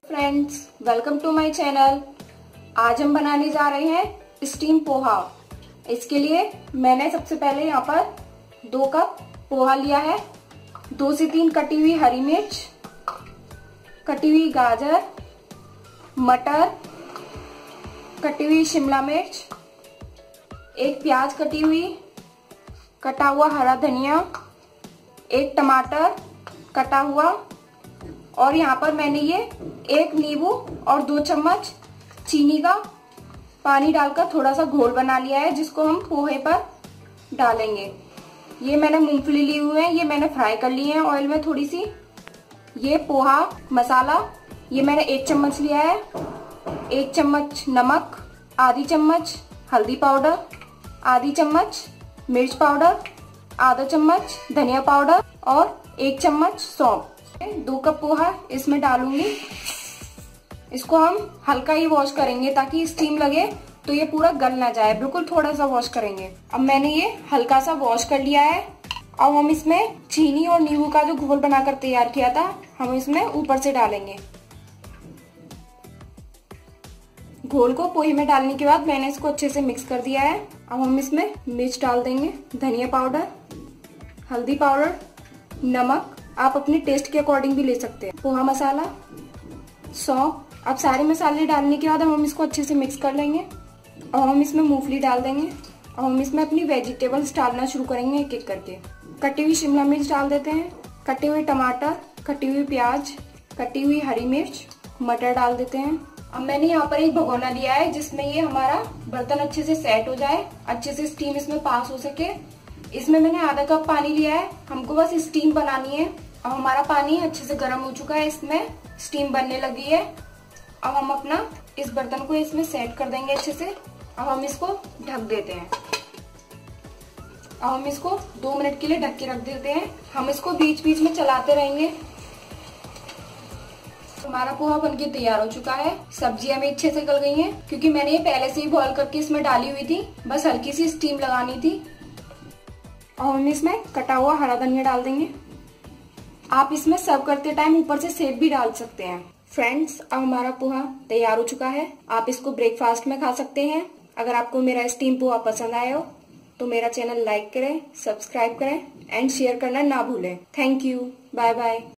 Friends, welcome to my channel. आज हम बनाने जा रहे हैं स्टीम पोहा। इसके लिए मैंने सबसे पहले यहाँ पर 2 कप पोहा लिया है, 2 से 3 कटी हुई हरी मिर्च, कटी हुई गाजर, मटर, कटी हुई शिमला मिर्च, 1 प्याज कटी हुई, कटा हुआ हरा धनिया, 1 टमाटर कटा हुआ, और यहाँ पर मैंने ये 1 नींबू और 2 चम्मच चीनी का पानी डालकर थोड़ा सा घोल बना लिया है, जिसको हम पोहे पर डालेंगे। ये मैंने मूंगफली ली हुई है, ये मैंने फ्राई कर ली है ऑयल में थोड़ी सी। ये पोहा मसाला ये मैंने 1 चम्मच लिया है, 1 चम्मच नमक, आधी चम्मच हल्दी पाउडर, आधी चम्मच मिर्च पाउडर, आधा चम्मच धनिया पाउडर और 1 चम्मच सौंफ। 2 कप पोहा इसमें डालूंगी। इसको हम हल्का ही वॉश करेंगे ताकि स्टीम लगे तो ये पूरा गल ना जाए, बिल्कुल थोड़ा सा वॉश करेंगे। अब मैंने ये हल्का सा वॉश कर लिया है। अब हम इसमें चीनी और नींबू का जो घोल बनाकर तैयार किया था हम इसमें ऊपर से डालेंगे। घोल को पोहे में डालने के बाद मैंने इसको अच्छे से मिक्स कर दिया है। अब हम इसमें मिर्च डाल देंगे, धनिया पाउडर, हल्दी पाउडर, नमक आप अपने टेस्ट के अकॉर्डिंग भी ले सकते हैं, पोहा मसाला, सौंफ। अब सारे मसाले डालने के बाद हम इसको अच्छे से मिक्स कर लेंगे। अब हम इसमें मूंगफली डाल देंगे। अब हम इसमें अपनी वेजिटेबल्स डालना शुरू करेंगे एक एक करके। कटी हुई शिमला मिर्च डाल देते हैं, कटे हुए टमाटर, कटी हुई प्याज, कटी हुई हरी मिर्च, मटर डाल देते हैं। अब मैंने यहाँ पर एक भगोना लिया है जिसमें ये हमारा बर्तन अच्छे से सेट हो जाए, अच्छे से स्टीम इसमें पास हो सके। इसमें मैंने आधा कप पानी लिया है, हमको बस स्टीम बनानी है। अब हमारा पानी अच्छे से गर्म हो चुका है, इसमें स्टीम बनने लगी है। अब हम अपना इस बर्तन को इसमें सेट कर देंगे अच्छे से। अब हम इसको ढक देते हैं। अब हम इसको 2 मिनट के लिए ढक के रख देते हैं। हम इसको बीच बीच में चलाते रहेंगे। हमारा पोहा बनके तैयार हो चुका है। सब्जियां भी अच्छे से गल गई हैं क्योंकि मैंने ये पहले से ही बॉईल करके इसमें डाली हुई थी, बस हल्की सी स्टीम लगानी थी। और हम इसमें कटा हुआ हरा धनिया डाल देंगे। आप इसमें सर्व करते टाइम ऊपर से सेब भी डाल सकते हैं। फ्रेंड्स, अब हमारा पोहा तैयार हो चुका है। आप इसको ब्रेकफास्ट में खा सकते हैं। अगर आपको मेरा स्टीम पोहा पसंद आया हो तो मेरा चैनल लाइक करें, सब्सक्राइब करें एंड शेयर करना ना भूलें। Thank you, bye bye.